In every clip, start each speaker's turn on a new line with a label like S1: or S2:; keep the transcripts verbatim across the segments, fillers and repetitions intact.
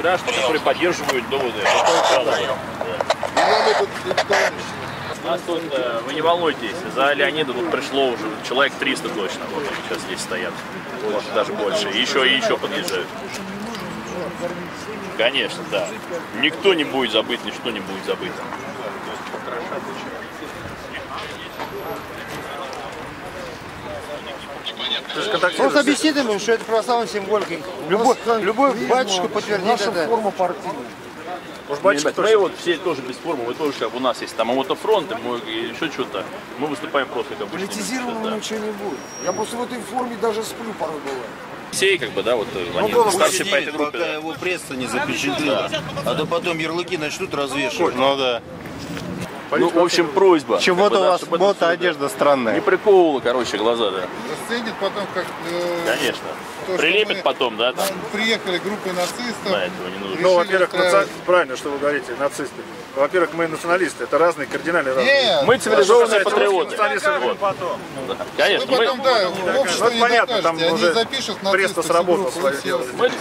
S1: граждан, которые поддерживают доводы. У нас тут, э, вы не волнуйтесь, за Леонида тут пришло уже человек триста точно. Вот они сейчас здесь стоят. Может, даже больше. Еще и еще подъезжают. Конечно, да. Никто не будет забыт, ничто не будет забыто.
S2: Просто объяснить ему, что это православная символика. Любой, любой батюшка подтвердит это.
S3: Форма партийная.
S1: Может, батюшка, мы вот все тоже без формы, мы тоже как у нас есть там мотофронт, мы еще что-то. Мы выступаем просто как обычно.
S3: Политизированного ничего не будет. Я просто в этой форме даже сплю порой бывает.
S1: Все как бы, да, вот они
S4: ну,
S1: старшие по этой группе.
S4: Пока
S1: Да.
S4: его пресса не запечатлела, да. А то потом ярлыки начнут развешивать.
S1: Ну да. Ну, в общем, просьба.
S5: Чего-то у вас мотоодежда странная.
S1: Не приковывала, короче, глаза, да.
S6: Расценит потом, как... Э,
S1: Конечно.
S6: то,
S1: Прилепит
S6: мы,
S1: потом, да? Там.
S6: Приехали группы нацистов.
S1: Да, этого не нужно.
S5: Ну, во-первых,
S6: устраивать...
S5: наци... правильно, что вы говорите, нацисты. Во-первых, мы националисты, это разные, кардинально разные.
S6: Нет,
S1: мы цивилизованные патриоты.
S5: Вот.
S1: Потом. Да. Конечно.
S6: Вы потом,
S1: мы...
S6: да, в обществе
S5: ну,
S6: не
S5: понятно,
S6: докажете,
S5: там
S6: они
S5: уже
S6: запишут
S5: пресса сработала свое
S6: нацистов.
S5: дело.
S1: Мы...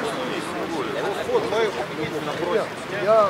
S3: Я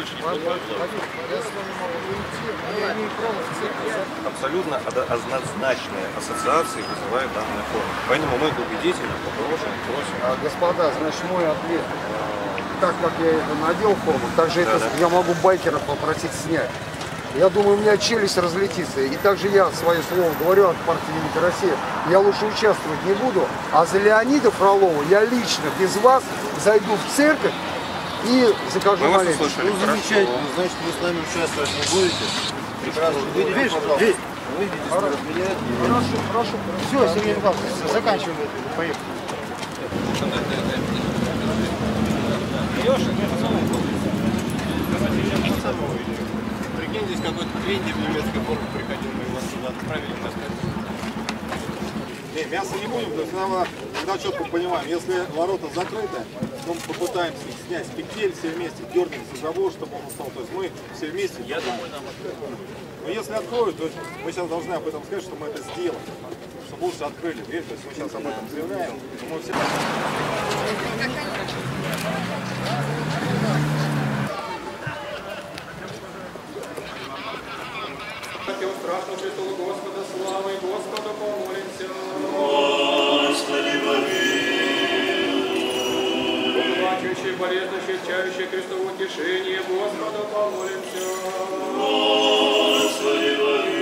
S7: абсолютно однозначные ассоциации вызывают данная форма. Поэтому мы убедительно попросим, просим.
S3: А, господа, значит, мой ответ. Так как я это надел форму, также
S7: Да,
S3: это
S7: да.
S3: я могу байкера попросить снять. Я думаю, у меня челюсть разлетится. И также я свое слово говорю от партии «Великая Россия». Я лучше участвовать не буду. А за Леонида Фролова я лично без вас зайду в церковь и закажу
S7: Мы вас
S3: молитву.
S7: услышали.
S4: Ну, замечательно. Значит, вы с нами участвовать не будете. Прекрасно. Выйдите, пожалуйста. Выйдите, мероприятие.
S3: Хорошо, хорошо. Все, Сергей Николаевич, заканчиваем это. Поехали.
S7: Прикинь, здесь какой-то тренер в немецкой форме приходил, мы его сюда отправили на скачку.
S8: Не, мясо не будем, то есть нам, когда четко понимаем, если ворота закрыты, мы попытаемся их снять с петель все вместе, дернем за забор, чтобы он устал. То есть мы все вместе. Я думаю, нам откроют. Но если откроют, то есть мы сейчас должны об этом сказать, что мы это сделали. Чтобы лучше открыли дверь, то есть мы сейчас об этом заявляем. Мы все...
S9: Страшно престолу Господа, славы Господу помолимся.
S10: Господи, помилуй.
S9: Плачущий, болезнущий, чающий крестовое утешение, Господу помолимся.
S10: Господи, помилуй.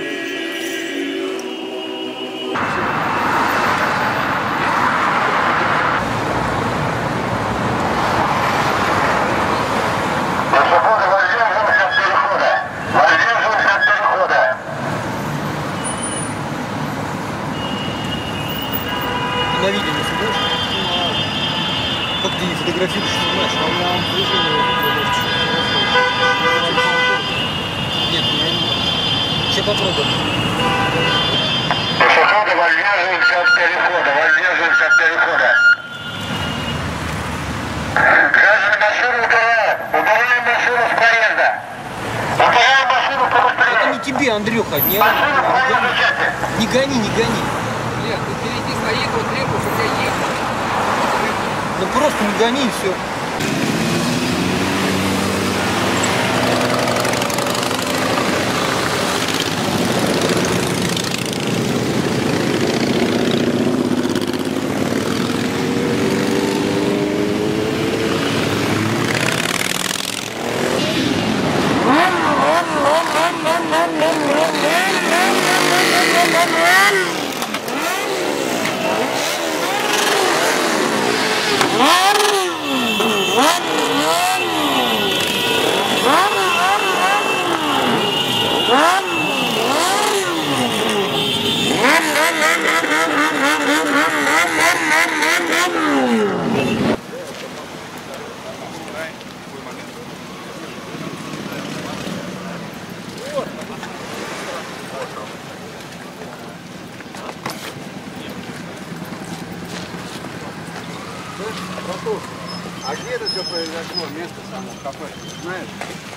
S2: На видео не снимаешь? Как ты не фотографируешь, снимаешь? А у меня движение нет, я не могу. Сейчас попробуем.
S10: Пешеходы, воздерживаемся от перехода, воздерживаемся от перехода. Граждане, машину убираем, убираем машину с проезда. Убираем машину по быстрее.
S2: Это не тебе, Андрюха, не,
S10: Машину в проезду части.
S2: не гони, не гони.
S11: Нет, ты впереди заехал, требуешь, у тебя ехал.
S2: Ну просто не гони и все.
S3: А где это все произошло? Место само какое-то, знаешь?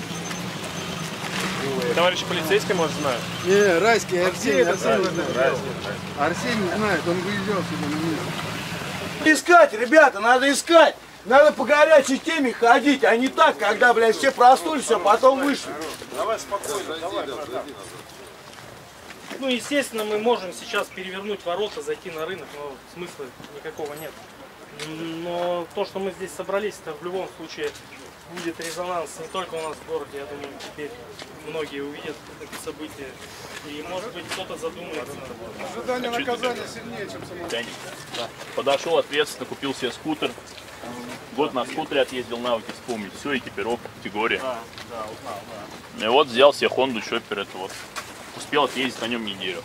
S5: Товарищ полицейский, может, знает?
S3: Не, Райский, Арсений, Арсений,
S5: Арсений,
S3: Арсений знает, он выезжал сюда на место.
S2: Искать, ребята, надо искать!
S12: Надо по горячей теме ходить, а не так, когда, блядь, все проснулись, а потом вышли.
S8: Давай спокойно, давай, братан.
S13: Ну, естественно, мы можем сейчас перевернуть ворота, зайти на рынок, но смысла никакого нет. Но то, что мы здесь собрались, это в любом случае будет резонанс не только у нас в городе. Я думаю, теперь многие увидят это событие. И, может быть, кто-то задумается.
S6: Ожидание наказания сильнее, чем само.
S1: Да. Подошел ответственно, купил себе скутер. Год на скутере отъездил, навыки вспомнить. Все, экипировка, категория.
S13: Да, да, узнал, да.
S1: И вот взял себе Honda Chopper, это вот. Успел отъездить на нем неделю.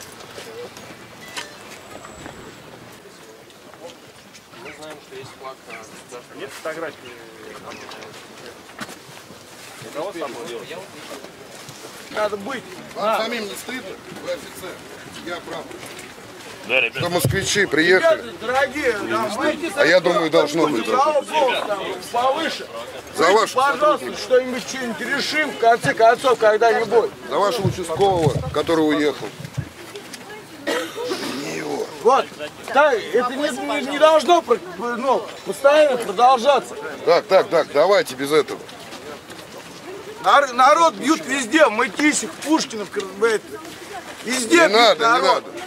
S13: Мы знаем, что есть флаг.
S1: Нет фотографий. Кого с собой делать?
S12: Надо быть.
S6: Вам самим не стыдно? Вы офицер. Я прав.
S1: Да, ребята.
S3: Да, москвичи приехали.
S12: Ребята, дорогие, там, выйти
S3: А я думаю, должно быть.
S12: Слава Богу, там, повыше.
S3: За
S12: Выйти,
S3: вашу
S12: пожалуйста, что-нибудь что-нибудь решим, в конце концов, когда-нибудь.
S3: За вашего участкового, который уехал.
S12: Вот, так, это не, не, не должно ну, постоянно продолжаться.
S3: Так, так, так, давайте без этого.
S12: Нар, народ бьют везде, в Мытищах, в Пушкино, в Красноярске. Везде
S3: Не
S12: бьют
S3: надо, не
S12: народ.
S3: надо.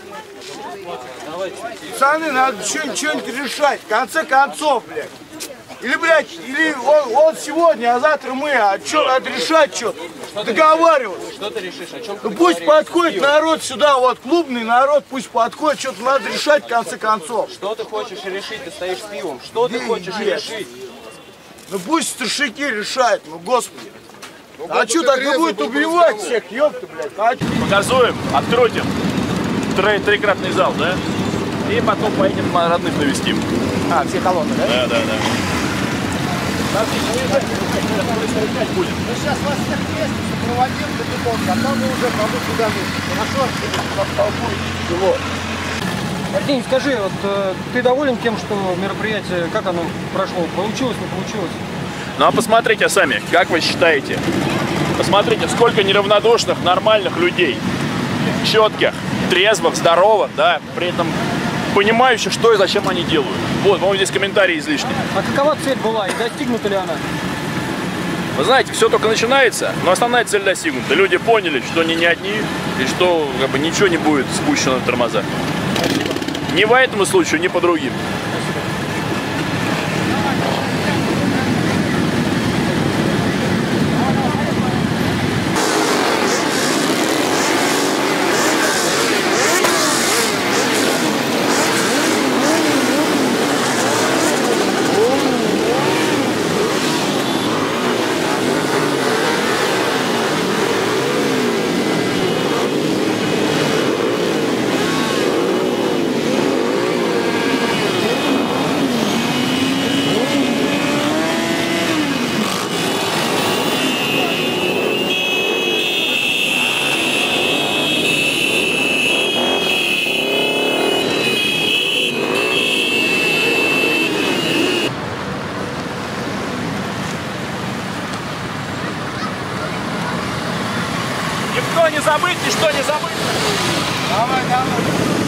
S12: Пацаны, надо что-нибудь решать, в конце концов, блядь. Или, блядь, или он, он сегодня, а завтра мы, а что, надо решать что-то, договариваться.
S11: Что ты решишь, о чем ты
S12: Ну пусть подходит народ сюда, вот клубный народ, пусть подходит, что-то надо решать в конце концов.
S11: Что ты хочешь решить, ты стоишь с пивом, что ты
S12: Где,
S11: хочешь
S12: где?
S11: решить?
S12: Ну пусть старшики решают, ну господи.
S3: Ну,
S12: А что так и будет
S3: был бы
S12: убивать
S3: разговор.
S12: всех, ёпта, блядь. А чё?
S1: Показуем, открутим. Три, трикратный зал, да? И потом поедем на родных навестим.
S11: А, все колонны, да?
S1: Да, да, да.
S4: Мы сейчас вас всех вместе сопроводим до бетонки, а там мы уже пойдем куда нужно. Хорошо?
S2: Артемий, скажи, вот э, ты доволен тем, что мероприятие, как оно прошло? Получилось, не получилось?
S1: Ну а посмотрите сами, как вы считаете? Посмотрите, сколько неравнодушных, нормальных людей. Четких, трезвых, здоровых, да, при этом понимающих, что и зачем они делают. Вот, по-моему, здесь комментарии излишни.
S2: А какова цель была и достигнута ли она?
S1: Вы знаете, все только начинается, но основная цель достигнута. Люди поняли, что они не одни, и что как бы, ничего не будет спущено на тормоза. Ни по этому случаю, ни по другим. Никто не забыть, ничто не забыть.
S12: Давай, давай.